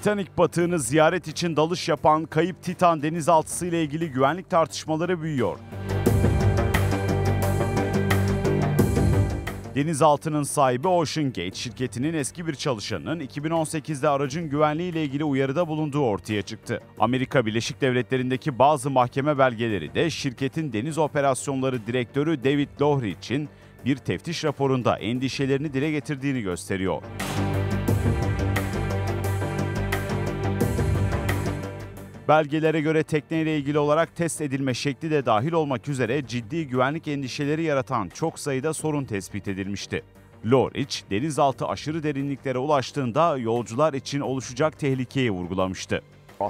Titanic batığını ziyaret için dalış yapan kayıp Titan denizaltısı ile ilgili güvenlik tartışmaları büyüyor. Denizaltının sahibi OceanGate şirketinin eski bir çalışanının 2018'de aracın güvenliği ile ilgili uyarıda bulunduğu ortaya çıktı. Amerika Birleşik Devletleri'ndeki bazı mahkeme belgeleri de şirketin deniz operasyonları direktörü David Lohrich'in bir teftiş raporunda endişelerini dile getirdiğini gösteriyor. Belgelere göre tekneyle ilgili olarak test edilme şekli de dahil olmak üzere ciddi güvenlik endişeleri yaratan çok sayıda sorun tespit edilmişti. Lohrich, denizaltı aşırı derinliklere ulaştığında yolcular için oluşacak tehlikeyi vurgulamıştı.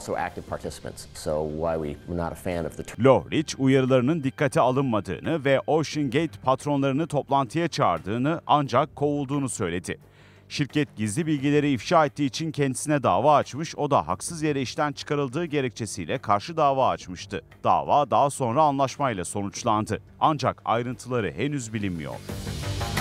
Lohrich, uyarılarının dikkate alınmadığını ve OceanGate patronlarını toplantıya çağırdığını ancak kovulduğunu söyledi. Şirket gizli bilgileri ifşa ettiği için kendisine dava açmış, o da haksız yere işten çıkarıldığı gerekçesiyle karşı dava açmıştı. Dava daha sonra anlaşmayla sonuçlandı. Ancak ayrıntıları henüz bilinmiyor.